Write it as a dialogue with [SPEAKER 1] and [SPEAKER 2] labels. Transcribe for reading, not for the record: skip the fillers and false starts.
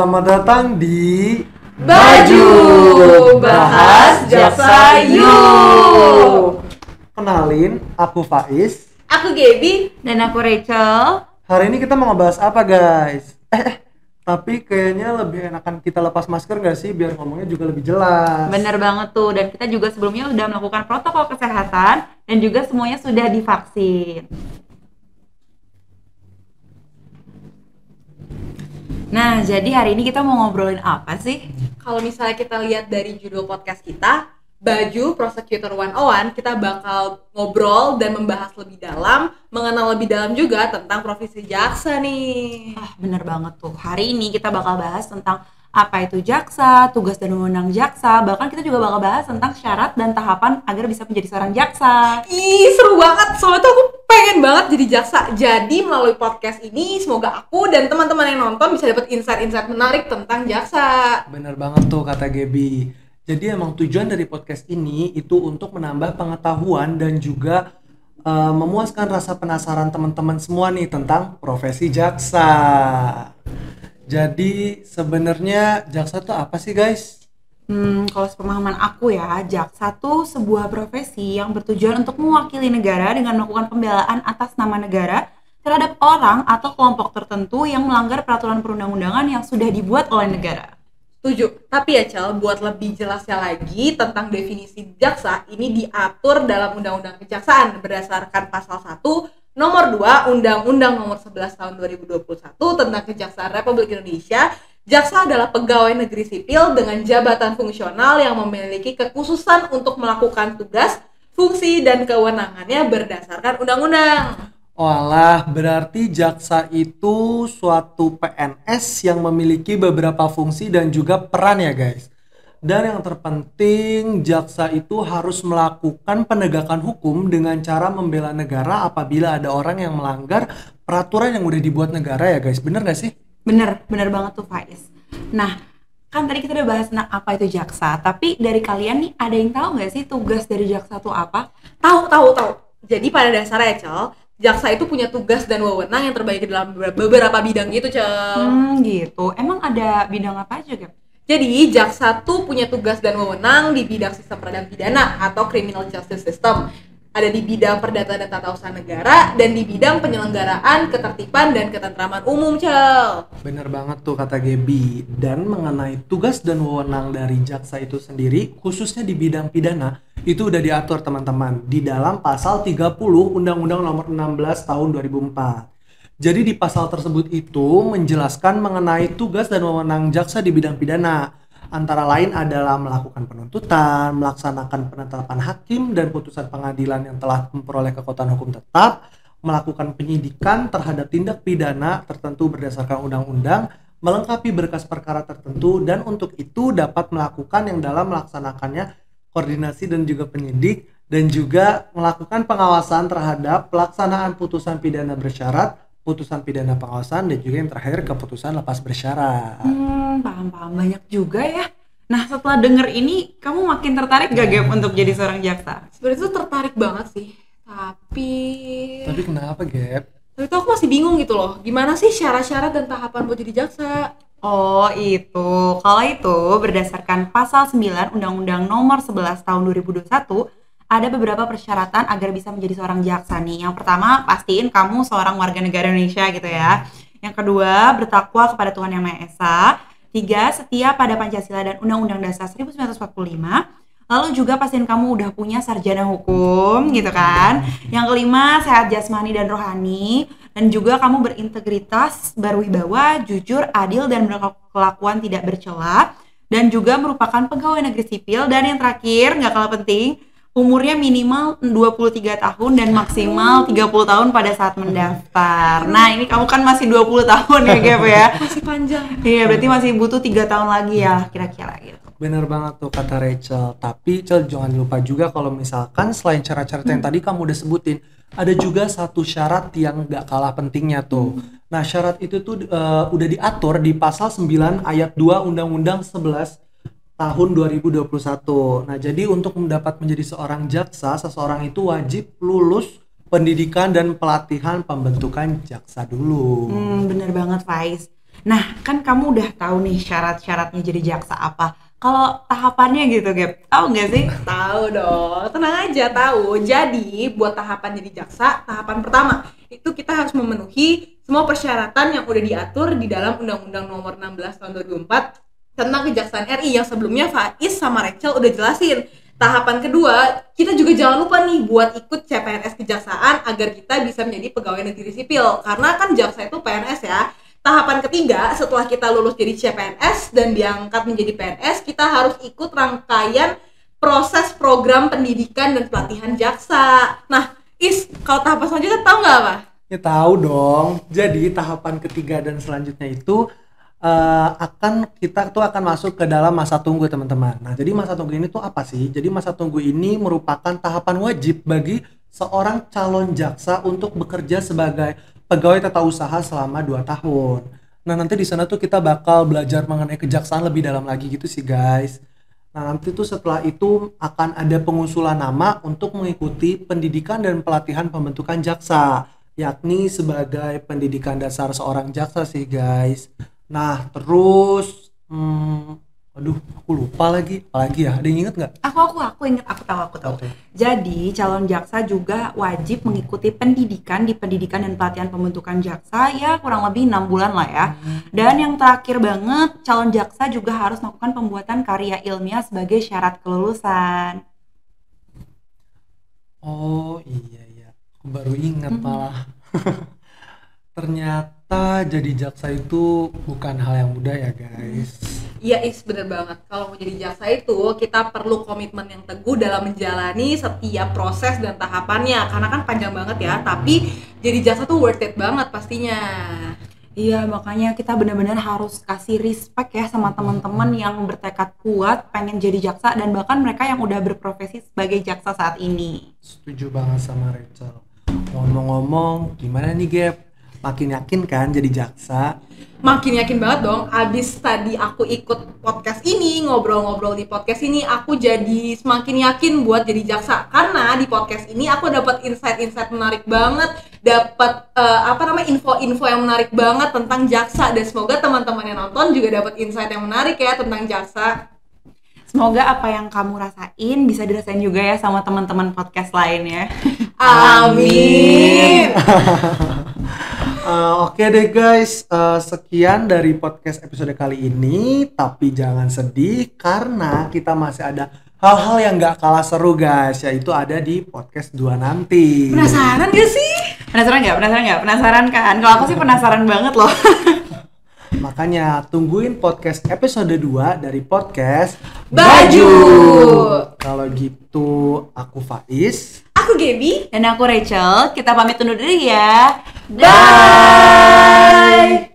[SPEAKER 1] Selamat datang di
[SPEAKER 2] Baju Bahas Jaksa Yuk.
[SPEAKER 1] Kenalin, aku Faiz.
[SPEAKER 2] Aku Gaby.
[SPEAKER 3] Dan aku Rachel.
[SPEAKER 1] Hari ini kita mau ngebahas apa guys? Tapi kayaknya lebih enakan kita lepas masker gak sih? Biar ngomongnya juga lebih jelas.
[SPEAKER 3] Bener banget tuh, dan kita juga sebelumnya udah melakukan protokol kesehatan dan juga semuanya sudah divaksin. Nah, jadi hari ini kita mau ngobrolin apa sih?
[SPEAKER 2] Kalau misalnya kita lihat dari judul podcast kita, Baju Prosecutor 101, kita bakal ngobrol dan membahas lebih dalam, mengenal lebih dalam juga tentang profesi jaksa nih.
[SPEAKER 3] Bener banget tuh, hari ini kita bakal bahas tentang apa itu jaksa, tugas dan wewenang jaksa, bahkan kita juga bakal bahas tentang syarat dan tahapan agar bisa menjadi seorang jaksa.
[SPEAKER 2] Ih, seru banget, soalnya tuh aku pengen banget jadi jaksa. Jadi melalui podcast ini, semoga aku dan teman-teman yang nonton bisa dapat insight-insight menarik tentang jaksa.
[SPEAKER 1] Bener banget tuh kata Gaby. Jadi emang tujuan dari podcast ini itu untuk menambah pengetahuan dan juga memuaskan rasa penasaran teman-teman semua nih tentang profesi jaksa. Jadi sebenarnya jaksa tuh apa sih guys?
[SPEAKER 3] Kalau sepemahaman aku ya, jaksa tuh sebuah profesi yang bertujuan untuk mewakili negara dengan melakukan pembelaan atas nama negara terhadap orang atau kelompok tertentu yang melanggar peraturan perundang-undangan yang sudah dibuat oleh negara.
[SPEAKER 2] Setuju, tapi ya Cel, buat lebih jelasnya lagi tentang definisi jaksa, ini diatur dalam Undang-Undang Kejaksaan berdasarkan pasal 1 nomor 2 Undang-Undang nomor 11 tahun 2021 tentang Kejaksaan Republik Indonesia. Jaksa adalah pegawai negeri sipil dengan jabatan fungsional yang memiliki kekhususan untuk melakukan tugas, fungsi, dan kewenangannya berdasarkan undang-undang.
[SPEAKER 1] Walah, berarti jaksa itu suatu PNS yang memiliki beberapa fungsi dan juga peran ya guys. Dan yang terpenting, jaksa itu harus melakukan penegakan hukum dengan cara membela negara apabila ada orang yang melanggar peraturan yang udah dibuat negara ya guys. Bener gak sih?
[SPEAKER 3] Bener banget tuh Faiz. Nah, kan tadi kita udah bahas tentang apa itu jaksa, tapi dari kalian nih ada yang tahu nggak sih tugas dari jaksa itu apa?
[SPEAKER 2] Tahu. Jadi pada dasarnya Cel, jaksa itu punya tugas dan wewenang yang terbagi dalam beberapa bidang gitu Cel.
[SPEAKER 3] Gitu. Emang ada bidang apa aja Gap?
[SPEAKER 2] Jadi jaksa tuh punya tugas dan wewenang di bidang sistem peradilan pidana atau criminal justice system. Ada di bidang perdata dan tata usaha negara dan di bidang penyelenggaraan ketertiban dan ketentraman umum Cel.
[SPEAKER 1] Bener banget tuh kata Gaby. Dan mengenai tugas dan wewenang dari jaksa itu sendiri, khususnya di bidang pidana, itu udah diatur teman-teman di dalam pasal 30 Undang-Undang nomor 16 tahun 2004. Jadi di pasal tersebut itu menjelaskan mengenai tugas dan wewenang jaksa di bidang pidana. Antara lain adalah melakukan penuntutan, melaksanakan penetapan hakim dan putusan pengadilan yang telah memperoleh kekuatan hukum tetap, melakukan penyidikan terhadap tindak pidana tertentu berdasarkan undang-undang, melengkapi berkas perkara tertentu, dan untuk itu dapat melakukan yang dalam melaksanakannya koordinasi dan juga penyidik, dan juga melakukan pengawasan terhadap pelaksanaan putusan pidana bersyarat, putusan pidana pengawasan, dan juga yang terakhir keputusan lepas bersyarat.
[SPEAKER 3] Paham banyak juga ya. Nah, setelah denger ini kamu makin tertarik gak Gap untuk jadi seorang jaksa?
[SPEAKER 2] Sebenarnya tuh tertarik banget sih.
[SPEAKER 1] Tapi kenapa Gap?
[SPEAKER 2] Tapi tuh aku masih bingung gitu loh. Gimana sih syarat-syarat dan tahapan buat jadi jaksa?
[SPEAKER 3] Oh itu, kalau itu berdasarkan pasal 9 Undang-Undang nomor 11 tahun 2021 ada beberapa persyaratan agar bisa menjadi seorang jaksa nih. Yang pertama, pastiin kamu seorang warga negara Indonesia gitu ya. Yang kedua, bertakwa kepada Tuhan Yang Maha Esa. 3, setia pada Pancasila dan Undang-Undang Dasar 1945. Lalu juga pastiin kamu udah punya sarjana hukum gitu kan. Yang kelima, sehat jasmani dan rohani. Dan juga kamu berintegritas, berwibawa, jujur, adil, dan berkelakuan tidak bercela. Dan juga merupakan pegawai negeri sipil. Dan yang terakhir, gak kalah penting, umurnya minimal 23 tahun dan maksimal 30 tahun pada saat mendaftar. Nah, ini kamu kan masih 20 tahun ya, Gap ya?
[SPEAKER 2] Masih panjang.
[SPEAKER 3] Iya, berarti masih butuh 3 tahun lagi ya, kira-kira gitu.
[SPEAKER 1] Bener banget tuh kata Rachel. Tapi Cel, jangan lupa juga kalau misalkan selain syarat-syarat yang tadi kamu udah sebutin, ada juga satu syarat yang gak kalah pentingnya tuh. Nah, syarat itu tuh udah diatur di pasal 9 ayat 2 Undang-Undang 11 tahun 2021. Nah, jadi untuk mendapat menjadi seorang jaksa, seseorang itu wajib lulus pendidikan dan pelatihan pembentukan jaksa dulu.
[SPEAKER 3] Bener banget, Faiz. Nah, kan kamu udah tahu nih syarat-syaratnya jadi jaksa apa. Kalau tahapannya gitu, Gap, tahu nggak sih?
[SPEAKER 2] Tahu dong, tenang aja tahu. Jadi buat tahapan jadi jaksa, tahapan pertama itu kita harus memenuhi semua persyaratan yang udah diatur di dalam Undang-Undang Nomor 16 Tahun 2004 tentang Kejaksaan RI yang sebelumnya Faiz sama Rachel udah jelasin. Tahapan kedua, kita juga jangan lupa nih buat ikut CPNS Kejaksaan agar kita bisa menjadi pegawai negeri sipil. Karena kan jaksa itu PNS ya. Tahapan ketiga, setelah kita lulus jadi CPNS dan diangkat menjadi PNS, kita harus ikut rangkaian proses program pendidikan dan pelatihan jaksa. Nah, kalau tahapan selanjutnya tahu nggak apa?
[SPEAKER 1] Ya tahu dong. Jadi tahapan ketiga dan selanjutnya itu kita tuh akan masuk ke dalam masa tunggu, teman-teman. Nah, jadi masa tunggu ini tuh apa sih? Jadi masa tunggu ini merupakan tahapan wajib bagi seorang calon jaksa untuk bekerja sebagai pegawai tata usaha selama 2 tahun. Nah, nanti di sana tuh kita bakal belajar mengenai kejaksaan lebih dalam lagi gitu sih, guys. Nah, nanti tuh setelah itu akan ada pengusulan nama untuk mengikuti pendidikan dan pelatihan pembentukan jaksa, yakni sebagai pendidikan dasar seorang jaksa sih, guys. Nah, terus aduh, aku lupa lagi. Apalagi ya? Ada yang inget nggak?
[SPEAKER 3] Aku inget, aku tahu.
[SPEAKER 1] Oke.
[SPEAKER 3] Jadi calon jaksa juga wajib mengikuti pendidikan di pendidikan dan pelatihan pembentukan jaksa ya kurang lebih 6 bulan lah ya. Dan yang terakhir banget, calon jaksa juga harus melakukan pembuatan karya ilmiah sebagai syarat kelulusan.
[SPEAKER 1] Oh iya, aku baru ingat malah. Ternyata jadi jaksa itu bukan hal yang mudah ya, guys.
[SPEAKER 2] Iya, bener banget. Kalau mau jadi jaksa itu kita perlu komitmen yang teguh dalam menjalani setiap proses dan tahapannya. Karena kan panjang banget ya, tapi jadi jaksa tuh worth it banget pastinya.
[SPEAKER 3] Iya, makanya kita benar-benar harus kasih respect ya sama teman-teman yang bertekad kuat pengen jadi jaksa dan bahkan mereka yang udah berprofesi sebagai jaksa saat ini.
[SPEAKER 1] Setuju banget sama Rachel. Ngomong-ngomong, gimana nih, Gap? Makin yakin kan jadi jaksa?
[SPEAKER 2] Makin yakin banget dong. Abis tadi aku ikut podcast ini, ngobrol-ngobrol di podcast ini, aku jadi semakin yakin buat jadi jaksa. Karena di podcast ini aku dapat insight-insight menarik banget, dapat info-info yang menarik banget tentang jaksa. Dan semoga teman-teman yang nonton juga dapat insight yang menarik ya tentang jaksa.
[SPEAKER 3] Semoga apa yang kamu rasain bisa dirasain juga ya sama teman-teman podcast lainnya.
[SPEAKER 2] Amin.
[SPEAKER 1] Oke deh guys, sekian dari podcast episode kali ini. Tapi jangan sedih karena kita masih ada hal-hal yang gak kalah seru, guys, yaitu ada di podcast 2 nanti.
[SPEAKER 2] Penasaran gak sih?
[SPEAKER 3] Penasaran nggak? Penasaran kan? Kalau aku sih penasaran banget loh.
[SPEAKER 1] Makanya tungguin podcast episode 2 dari podcast
[SPEAKER 2] Baju.
[SPEAKER 1] Kalau gitu aku Faiz,
[SPEAKER 2] Aku Gaby.
[SPEAKER 3] Dan aku Rachel, kita pamit undur diri ya.
[SPEAKER 2] Bye.